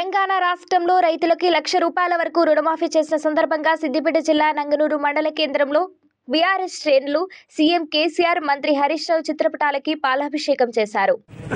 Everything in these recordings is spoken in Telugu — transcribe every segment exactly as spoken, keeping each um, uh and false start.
తెలంగాణ రాష్ట్రంలో రైతులకు లక్ష రూపాయల వరకు రుణమాఫీ చేసిన సందర్భంగా సిద్దిపేట జిల్లా నంగనూరు మండల కేంద్రంలో బీఆర్ఎస్ శ్రేణులు సీఎం కేసీఆర్, మంత్రి హరీష్ రావు చిత్రపటాలకి పాలాభిషేకం చేశారు.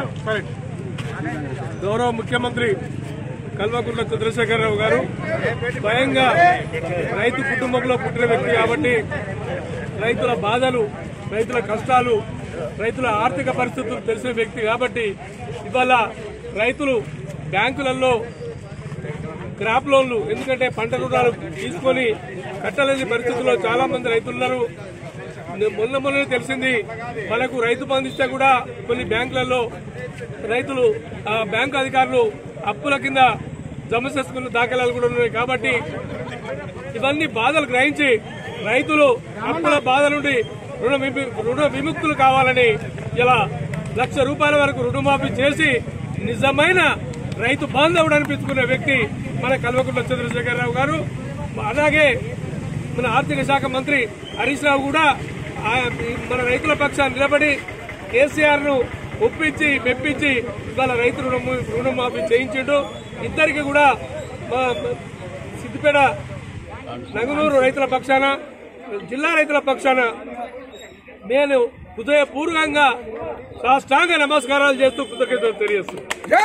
గౌరవ ముఖ్యమంత్రి కల్వకుంట్ల చంద్రశేఖరరావు గారు స్వయంగా రైతు కుటుంబంలో పుట్టిన వ్యక్తి కాబట్టి రైతుల బాధలు, రైతుల కష్టాలు, రైతుల ఆర్థిక పరిస్థితులు తెలిసిన వ్యక్తి కాబట్టి ఇవాళ రైతులు బ్యాంకులలో క్రాప్ లోన్లు, ఎందుకంటే పంట రుణాలు తీసుకొని కట్టలేని పరిస్థితుల్లో చాలా మంది రైతులున్నారు. మొన్న మొన్న తెలిసింది మనకు రైతు బంధు ఇస్తే కూడా కొన్ని బ్యాంకులలో రైతులు బ్యాంకు అధికారులు అప్పుల కింద జమ చేసుకున్న దాఖలాలు కూడా ఉన్నాయి. కాబట్టి ఇవన్నీ బాధలు గ్రహించి రైతులు అప్పుల బాధ నుండి రుణ రుణ విముక్తులు కావాలని ఇలా లక్ష రూపాయల వరకు రుణమాఫీ చేసి నిజమైన రైతు బాంధవుడు అనిపించుకునే వ్యక్తి మన కల్వకుంట్ల చంద్రశేఖరరావు గారు. అలాగే మన ఆర్థిక శాఖ మంత్రి హరీష్ రావు కూడా మన రైతుల పక్షాన్ని నిలబడి కేసీఆర్ ను ఒప్పించి మెప్పించి ఇవాళ రైతు రుణమాఫీ చేయించిండు. ఇద్దరికి కూడా సిద్దిపేట నంగనూరు రైతుల పక్షాన, జిల్లా రైతుల పక్షాన నేను హృదయపూర్వకంగా సాష్టాంగ నమస్కారాలు చేస్తూ కృతజ్ఞతలు తెలియజేస్తున్నాను.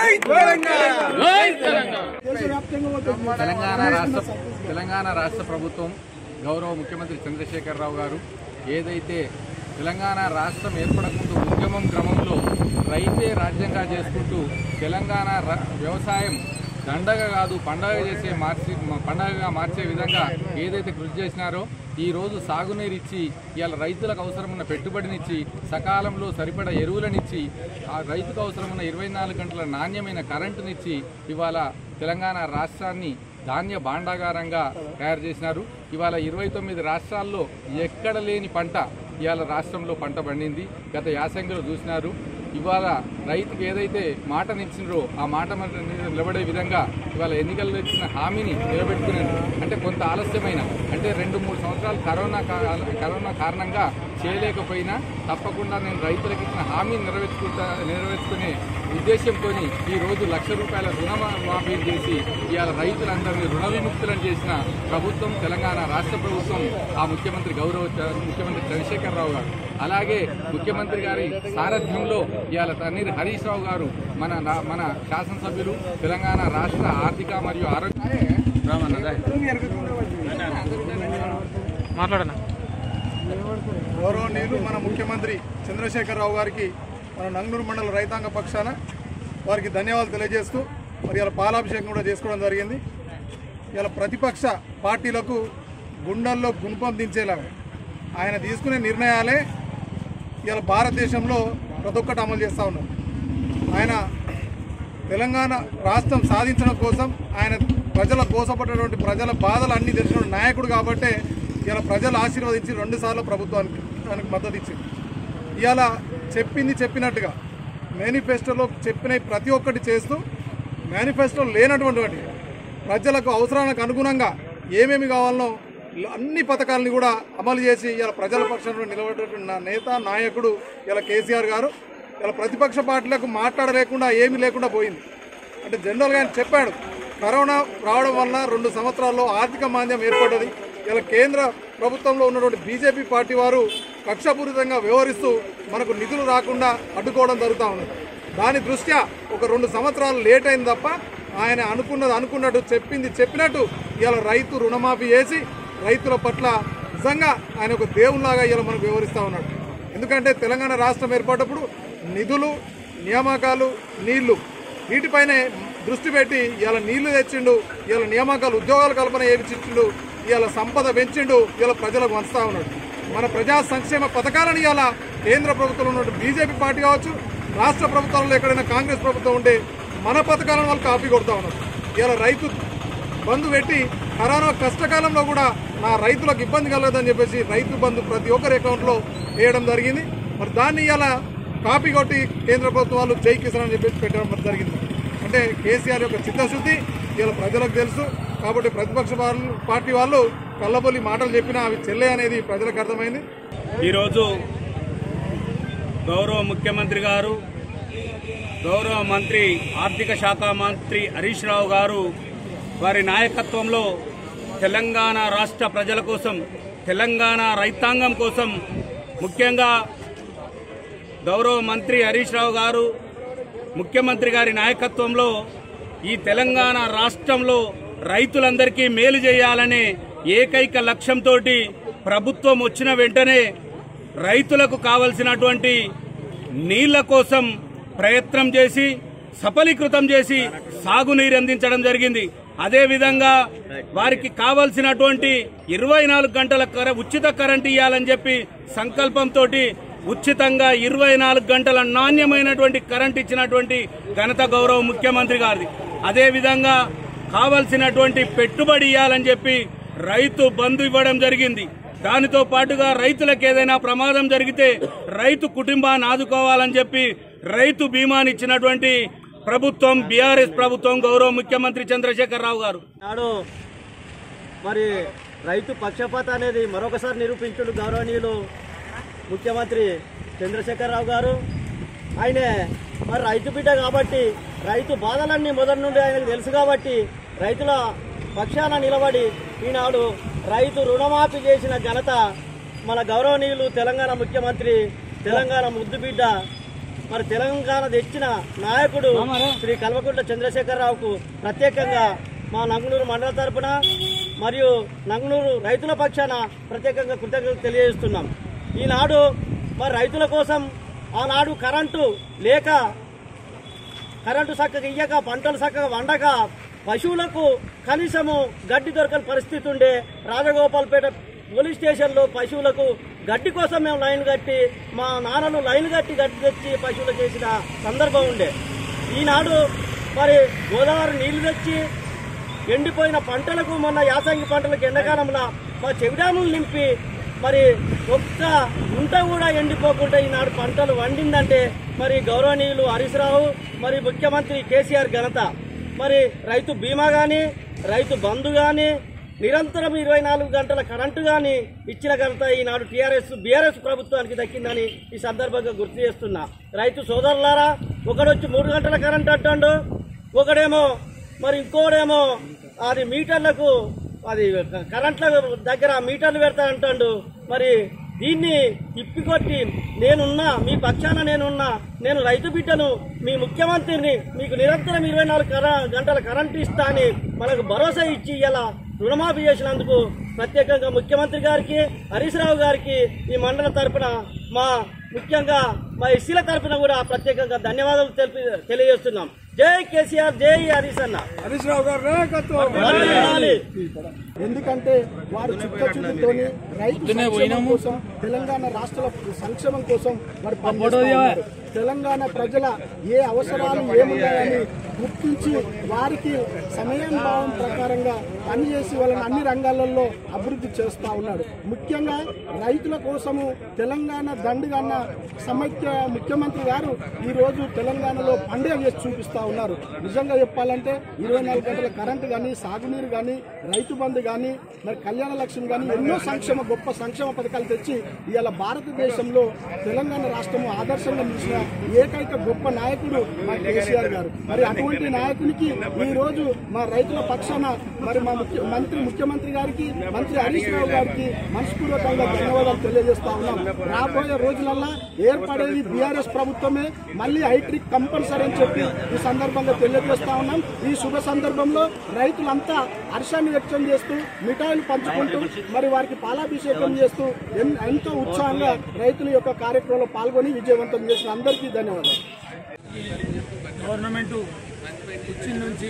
తెలంగాణ రాష్ట్ర తెలంగాణ రాష్ట్ర ప్రభుత్వం గౌరవ ముఖ్యమంత్రి చంద్రశేఖరరావు గారు ఏదైతే తెలంగాణ రాష్ట్రం ఏర్పడకుండా ఉద్యమం క్రమంలో రైతే రాజ్యంగా చేసుకుంటూ తెలంగాణ వ్యవసాయం దండగా కాదు పండగ చేసే మార్చి పండగగా మార్చే విధంగా ఏదైతే కృషి చేసినారో ఈ రోజు సాగునీరు ఇచ్చి ఇవాళ రైతులకు అవసరమున్న పెట్టుబడినిచ్చి సకాలంలో సరిపడ ఎరువులనిచ్చి ఆ రైతుకు అవసరమున్న ఇరవై నాలుగు గంటల నాణ్యమైన కరెంటునిచ్చి ఇవాళ తెలంగాణ రాష్ట్రాన్ని ధాన్య భాండాగారంగా తయారు చేసినారు. ఇవాళ ఇరవై తొమ్మిది రాష్ట్రాల్లో ఎక్కడ లేని పంట ఇవాళ రాష్ట్రంలో పంట పండింది. గత యాసంగిలో చూసినారు. ఇవాళ రైతుకు ఏదైతే మాటనిచ్చినరో ఆ మాట నిలబడే విధంగా ఇవాళ ఎన్నికల్లో ఇచ్చిన హామీని నిలబెట్టుకునేది. అంటే కొంత ఆలస్యమైన అంటే రెండు మూడు సంవత్సరాలు కరోనా కరోనా కారణంగా చేయలేకపోయినా తప్పకుండా నేను రైతులకు ఇచ్చిన హామీని నెరవేర్చుకుంటా నెరవేర్చుకునే ఉద్దేశంతో ఈ రోజు లక్ష రూపాయల రుణమాఫీ చేసి ఇవాళ రైతులందరినీ రుణ విముక్తులను చేసిన ప్రభుత్వం తెలంగాణ రాష్ట్ర ప్రభుత్వం, ఆ ముఖ్యమంత్రి గౌరవ ముఖ్యమంత్రి చంద్రశేఖరరావు గారు. అలాగే ముఖ్యమంత్రి గారి సారథ్యంలో ఇవాళ తన్నీరు హరీష్ రావు గారు మన మన శాసనసభ్యులు, తెలంగాణ రాష్ట్ర ఆర్థిక మరియు ఆరోగ్య మాట్లాడనా గౌరవనీయులు మన ముఖ్యమంత్రి చంద్రశేఖరరావు గారికి మన నంగనూరు మండల రైతాంగ పక్షాన వారికి ధన్యవాదాలు తెలియజేస్తూ మరి ఇలా పాలాభిషేకం కూడా చేసుకోవడం జరిగింది. ఇలా ప్రతిపక్ష పార్టీలకు గుండెల్లో గుణపం దించేలాగా ఆయన తీసుకునే నిర్ణయాలే ఇలా భారతదేశంలో ప్రతి ఒక్కటి అమలు చేస్తూ ఉన్నారు. ఆయన తెలంగాణ రాష్ట్రం సాధించడం కోసం ఆయన ప్రజల కోసపడ్డటువంటి ప్రజల బాధలు అన్నీ తెలిసిన నాయకుడు కాబట్టే ఇలా ప్రజలు ఆశీర్వదించి రెండుసార్లు ప్రభుత్వానికి దానికి మద్దతు ఇచ్చింది. ఇవాళ చెప్పింది చెప్పినట్టుగా మేనిఫెస్టోలో చెప్పిన ప్రతి ఒక్కటి చేస్తూ మేనిఫెస్టో లేనటువంటి వాటి ప్రజలకు అవసరానికి అనుగుణంగా ఏమేమి కావాలనో అన్ని పథకాలని కూడా అమలు చేసి ఇలా ప్రజల పక్షంలో నిలబడేటువంటి నేత నాయకుడు ఇలా కేసీఆర్ గారు. ఇలా ప్రతిపక్ష పార్టీలకు మాట్లాడలేకుండా ఏమీ లేకుండా పోయింది. అంటే జనరల్గా ఆయన చెప్పాడు, కరోనా రావడం వల్ల రెండు సంవత్సరాల్లో ఆర్థిక మాంద్యం ఏర్పడ్డది. ఇలా కేంద్ర ప్రభుత్వంలో ఉన్నటువంటి బీజేపీ పార్టీ వారు కక్షపూరితంగా వ్యవహరిస్తూ మనకు నిధులు రాకుండా అడ్డుకోవడం జరుగుతూ ఉంది. దాని దృష్ట్యా ఒక రెండు సంవత్సరాలు లేట్ అయింది తప్ప ఆయన అనుకున్నది అనుకున్నట్టు చెప్పింది చెప్పినట్టు ఇలా రైతు రుణమాఫీ చేసి రైతుల పట్ల నిజంగా ఆయన ఒక దేవుళ్లాగా ఇలా మనకు వ్యవహరిస్తూ ఉన్నాడు. ఎందుకంటే తెలంగాణ రాష్ట్రం ఏర్పడ్డప్పుడు నిధులు, నియామకాలు, నీళ్లు వీటిపైనే దృష్టి పెట్టి ఇలా నీళ్లు తెచ్చిండు, ఇలా నియామకాలు ఉద్యోగాల కల్పన చేయించిండు, ఇలా సంపద పెంచిండు, ఇలా ప్రజలకు వంచుతా ఉన్నాడు. మన ప్రజా సంక్షేమ పథకాలను ఇలా కేంద్ర ప్రభుత్వంలో ఉన్నట్టు బీజేపీ పార్టీ కావచ్చు, రాష్ట్ర ప్రభుత్వాల్లో ఎక్కడైనా కాంగ్రెస్ ప్రభుత్వం ఉంటే మన పథకాలను వాళ్ళు కాపీ కొడతా ఉన్నారు. ఇలా రైతు బంధు పెట్టి కరోనా కష్టకాలంలో కూడా నా రైతులకు ఇబ్బంది కలగదని చెప్పేసి రైతు బంధు ప్రతి ఒక్కరి అకౌంట్లో వేయడం జరిగింది. మరి దాన్ని ఇలా కాపీ కొట్టి కేంద్ర ప్రభుత్వాలు జై కిసాన్ అని చెప్పేసి పెట్టడం జరిగింది. అంటే కేసీఆర్ యొక్క చిత్తశుద్ధి ఇలా ప్రజలకు తెలుసు. కాబట్టి ప్రతిపక్ష పార్టీ వాళ్ళు కళ్ళబొల్లి మాటలు చెప్పినా అవి చెల్లె అనేది ప్రజలకు అర్థమైంది. ఈరోజు గౌరవ ముఖ్యమంత్రి గారు గౌరవ మంత్రి ఆర్థిక శాఖ మంత్రి హరీష్ రావు గారు వారి నాయకత్వంలో తెలంగాణ రాష్ట్ర ప్రజల కోసం, తెలంగాణ రైతాంగం కోసం, ముఖ్యంగా గౌరవ మంత్రి హరీష్ రావు గారు ముఖ్యమంత్రి గారి నాయకత్వంలో ఈ తెలంగాణ రాష్ట్రంలో రైతులందరికీ మేలు చేయాలనే ఏకైక లక్ష్యంతో ప్రభుత్వం వచ్చిన వెంటనే రైతులకు కావలసినటువంటి నీళ్ల కోసం ప్రయత్నం చేసి సఫలీకృతం చేసి సాగునీరు అందించడం జరిగింది. అదేవిధంగా వారికి కావలసినటువంటి ఇరవై నాలుగు గంటల ఉచిత కరెంటు ఇవ్వాలని చెప్పి సంకల్పంతో ఉచితంగా ఇరవై నాలుగు గంటల నాణ్యమైనటువంటి కరెంట్ ఇచ్చినటువంటి ఘనత గౌరవ ముఖ్యమంత్రి గారిది. అదేవిధంగా కావలసినటువంటి పెట్టుబడి ఇవ్వాలని చెప్పి రైతు బంధు ఇవ్వడం జరిగింది. దానితో పాటుగా రైతులకు ఏదైనా ప్రమాదం జరిగితే రైతు కుటుంబాన్ని ఆదుకోవాలని చెప్పి రైతు బీమాని ఇచ్చినటువంటి ప్రభుత్వం బీఆర్ఎస్ ప్రభుత్వం, గౌరవ ముఖ్యమంత్రి చంద్రశేఖర్ రావు గారు. నాడు మరి రైతు పక్షపాత అనేది మరొకసారి నిరూపించుడు గౌరవనీయులు ముఖ్యమంత్రి చంద్రశేఖర్ రావు గారు. ఆయనే మరి రైతు బిడ్డ కాబట్టి రైతు బాధలన్నీ మొదటి నుండి ఆయనకు తెలుసు కాబట్టి రైతుల పక్షాన నిలబడి ఈనాడు రైతు రుణమాఫీ చేసిన ఘనత మన గౌరవనీయులు తెలంగాణ ముఖ్యమంత్రి, తెలంగాణ ముద్దుబిడ్డ, మరి తెలంగాణ తెచ్చిన నాయకుడు శ్రీ కల్వకుంట్ల చంద్రశేఖరరావుకు ప్రత్యేకంగా మా నంగునూరు మండల తరపున మరియు నంగునూరు రైతుల పక్షాన ప్రత్యేకంగా కృతజ్ఞతలు తెలియజేస్తున్నాం. ఈనాడు మరి రైతుల కోసం ఆనాడు కరెంటు లేక, కరెంటు చక్కగా ఇయ్యక, పంటలు చక్కగా వండక, పశువులకు కనీసము గడ్డి దొరకని పరిస్థితి ఉండే. రాజగోపాల్పేట పోలీస్ స్టేషన్లో పశువులకు గడ్డి కోసం మేము లైన్ కట్టి, మా నాన్నలు లైన్ కట్టి గడ్డి తెచ్చి పశువులు చేసిన సందర్భం ఉండే. ఈనాడు మరి గోదావరి నీళ్లు తెచ్చి ఎండిపోయిన పంటలకు, మొన్న యాసంగి పంటలకు ఎండాకాలంలో మా చెవిడాములు నింపి మరి ఒక్క గుంట కూడా ఎండిపోకుండా ఈనాడు పంటలు వండిందంటే మరి గౌరవనీయులు హరీష్ రావు మరి ముఖ్యమంత్రి కేసీఆర్ ఘనత. మరి రైతు బీమా కానీ, రైతు బంధు కానీ, నిరంతరం ఇరవై నాలుగు గంటల కరెంటు కానీ ఇచ్చిన ఘనత ఈనాడు టీఆర్ఎస్ బీఆర్ఎస్ ప్రభుత్వానికి దక్కిందని ఈ సందర్భంగా గుర్తు చేస్తున్నా. రైతు సోదరులారా, ఒకడొచ్చి మూడు గంటల కరెంటు అంటాడు, ఒకడేమో మరి ఇంకోడేమో అది మీటర్లకు, అది కరెంట్ల దగ్గర మీటర్లు పెడతానంటాడు. మరి దీన్ని ఇప్పికొట్టి నేనున్నా, మీ పక్షాన నేనున్నా, నేను రైతు బిడ్డను, మీ ముఖ్యమంత్రిని, మీకు నిరంతరం ఇరవై నాలుగు గంటల కరెంటు ఇస్తా అని మనకు భరోసా ఇచ్చి ఇలా రుణమాఫీ చేసినందుకు ప్రత్యేకంగా ముఖ్యమంత్రి గారికి, హరీష్ రావు గారికి ఈ మండల తరపున, మా ముఖ్యంగా మా ఎస్సీల తరపున కూడా ప్రత్యేకంగా ధన్యవాదాలు తెలిపి తెలియజేస్తున్నాం. జై కేసీఆర్, జై హరీష్ అన్న. హరీష్ రావు గారు నాయకత్వం. ఎందుకంటే వారు చిత్తశుద్ధితో రైతు సంక్షేమం కోసం, తెలంగాణ రాష్ట్ర సంక్షేమం కోసం వారు పనిచేస్తున్నారు. తెలంగాణ ప్రజల ఏ అవసరాలు ఏమున్నాయని గుర్తించి వారికి సమయానుభావం ప్రకారంగా పనిచేసి వాళ్ళని అన్ని రంగాలలో అభివృద్ధి చేస్తూ ఉన్నాడు. ముఖ్యంగా రైతుల కోసము తెలంగాణ దండుగన్న సమైక్య ముఖ్యమంత్రి గారు ఈరోజు తెలంగాణలో పండుగ చేసి చూపిస్తూ ఉన్నారు. నిజంగా చెప్పాలంటే ఇరవై నాలుగు గంటల కరెంటు కానీ, సాగునీరు కానీ, రైతు బంధు కానీ, మరి కళ్యాణ లక్ష్యం కానీ ఎన్నో సంక్షేమ గొప్ప సంక్షేమ పథకాలు తెచ్చి ఇవాళ భారతదేశంలో తెలంగాణ రాష్ట్రము ఆదర్శంగా నిలిచిన ఏకైక గొప్ప నాయకుడు మా కేసీఆర్ గారు. మరి అటువంటి నాయకునికి ఈ రోజు మా రైతుల పక్షాన మరి మా ముఖ్య మంత్రి ముఖ్యమంత్రి గారికి, మంత్రి హరీష్ రావు గారికి మనస్పూర్వకంగా ధన్యవాదాలు తెలియజేస్తా ఉన్నాం. రాబోయే రోజులల్లా ఏర్పడేది బీఆర్ఎస్ ప్రభుత్వమే, మళ్ళీ హైట్రిక్ కంపల్సరీ అని చెప్పి ఈ సందర్భంగా తెలియజేస్తా ఉన్నాం. ఈ శుభ సందర్భంలో రైతులంతా హర్షాన్ని వ్యక్తం చేస్తూ మిఠాయిలు పంచుకుంటూ మరి వారికి పాలాభిషేకం చేస్తూ ఎంతో ఉత్సాహంగా రైతుల యొక్క కార్యక్రమంలో పాల్గొని విజయవంతం చేసిన అందరికీ ధన్యవాదాలు. గవర్నమెంట్ వచ్చిన నుంచి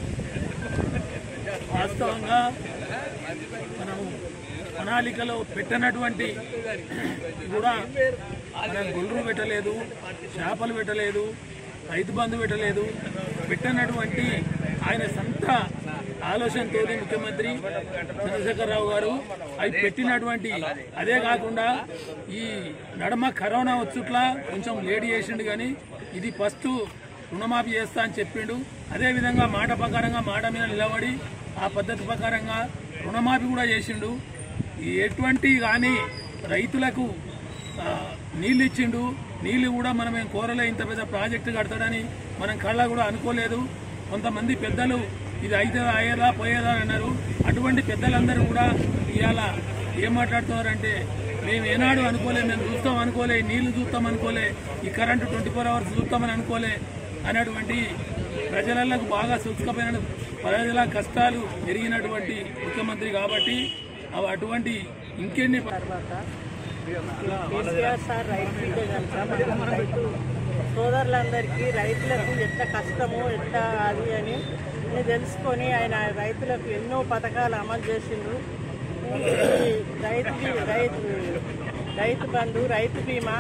వాస్తవంగా మనము ప్రణాళికలో పెట్టినటువంటి కూడా మనం గొర్రెలు పెట్టలేదు, చేపలు పెట్టలేదు, రైతు బంధు పెట్టలేదు. పెట్టినటువంటి ఆయన సొంత ఆలోచనతో ముఖ్యమంత్రి చంద్రశేఖరరావు గారు అవి పెట్టినటువంటి, అదే కాకుండా ఈ నడమ కరోనా వచ్చుట్లా కొంచెం లేట్ చేసిండు, కానీ ఇది ఫస్ట్ రుణమాఫీ చేస్తా అని చెప్పిండు. అదేవిధంగా మాట ప్రకారంగా మాట మీద నిలబడి ఆ పద్ధతి ప్రకారంగా రుణమాఫీ కూడా చేసిండు. ఎటువంటి కానీ రైతులకు నీళ్ళు ఇచ్చిండు. నీళ్లు కూడా మనం ఏం కోరలే, ఇంత పెద్ద ప్రాజెక్టు కడతాడని మనం కళ్ళ కూడా అనుకోలేదు. కొంతమంది పెద్దలు ఇది అయితే అయ్యేదా పోయేదా అన్నారు. అటువంటి పెద్దలందరూ కూడా ఇవాళ ఏం మాట్లాడుతున్నారంటే మేము ఏనాడు అనుకోలే, మేము చూస్తాం అనుకోలే, నీళ్లు చూస్తాం అనుకోలే, ఈ కరెంటు ట్వంటీ ఫోర్ అవర్స్ చూస్తామని అనుకోలే అనేటువంటి ప్రజలకు బాగా సూచకపోయిన ప్రజల కష్టాలు ఎరిగినటువంటి ముఖ్యమంత్రి కాబట్టి అవి అటువంటి ఇంకెన్ని కేసీఆర్ సార్ రైతు బిడ్డ కనుక రైతు సోదరులందరికీ రైతులకు ఎంత కష్టమో ఎంత అది అని తెలుసుకొని ఆయన రైతులకు ఎన్నో పథకాలు అమలు చేసిండ్రు. రైతు రైతు రైతు బంధు, రైతు బీమా,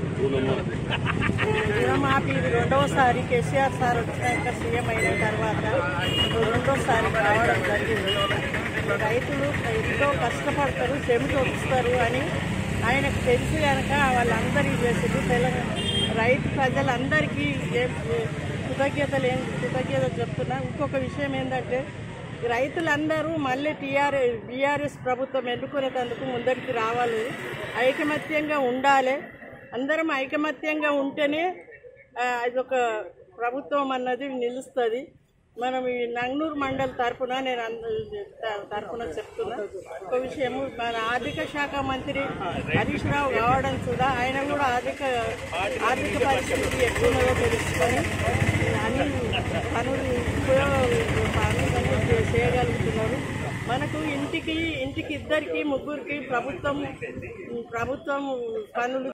రుణమాఫీ ఇది రెండవసారి కేసీఆర్ సార్ వచ్చినాక సీఎం అయిన తర్వాత రెండోసారి రావడం జరిగింది. రైతులు ఎంతో కష్టపడతారు, చెమట వస్తారు అని ఆయనకు తెలిసి కనుక వాళ్ళందరికీ చేసిండ్రు. తెలంగాణ రైతు ప్రజలందరికీ కృతజ్ఞతలు ఏం కృతజ్ఞత చెప్తున్నా. ఇంకొక విషయం ఏంటంటే రైతులందరూ మళ్ళీ టీఆర్ఎస్ బీఆర్ఎస్ ప్రభుత్వం ఎన్నుకునేందుకు ముందరికి రావాలి, ఐకమత్యంగా ఉండాలి. అందరం ఐకమత్యంగా ఉంటేనే ఇదొక ప్రభుత్వం అన్నది నిలుస్తుంది. మనం ఈ నంగనూరు మండల్ తరఫున నేను తరఫున చెప్తున్నా. ఒక విషయము, మన ఆర్థిక శాఖ మంత్రి హరీష్ రావు కావడం కూడా ఆయన కూడా ఆర్థిక ఆర్థిక పరిస్థితి ఎక్కువగా తెలుసుకొని అన్ని పనులు పనులు చేయగలుగుతున్నారు. మనకు ఇంటికి ఇంటికి ఇద్దరికి ముగ్గురికి ప్రభుత్వం ప్రభుత్వం పనులు.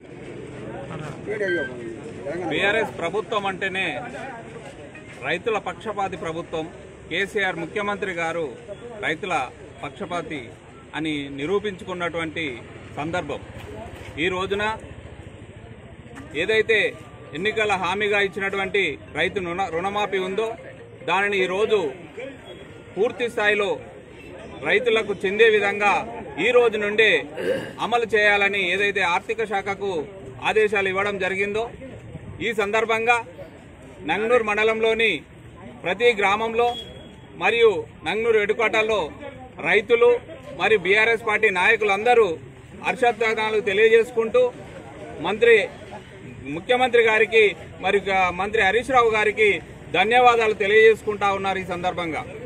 బీఆర్ఎస్ ప్రభుత్వం అంటేనే రైతుల పక్షపాతి ప్రభుత్వం. కేసీఆర్ ముఖ్యమంత్రి గారు రైతుల పక్షపాతి అని నిరూపించుకున్నటువంటి సందర్భం. ఈ రోజున ఏదైతే ఎన్నికల హామీగా ఇచ్చినటువంటి రైతు రుణ రుణమాఫీ ఉందో దానిని ఈరోజు పూర్తి స్థాయిలో రైతులకు చెందే విధంగా ఈ రోజు నుండే అమలు చేయాలని ఏదైతే ఆర్థిక శాఖకు ఆదేశాలు ఇవ్వడం జరిగిందో, ఈ సందర్భంగా నంగనూరు మండలంలోని ప్రతి గ్రామంలో మరియు నంగనూరు హెడ్క్వార్టర్లో రైతులు మరియు బీఆర్ఎస్ పార్టీ నాయకులందరూ హర్షధ్వానాలు తెలియజేసుకుంటూ మంత్రి ముఖ్యమంత్రి గారికి మరియు మంత్రి హరీష్ రావు గారికి ధన్యవాదాలు తెలియజేసుకుంటా ఉన్నారు ఈ సందర్భంగా.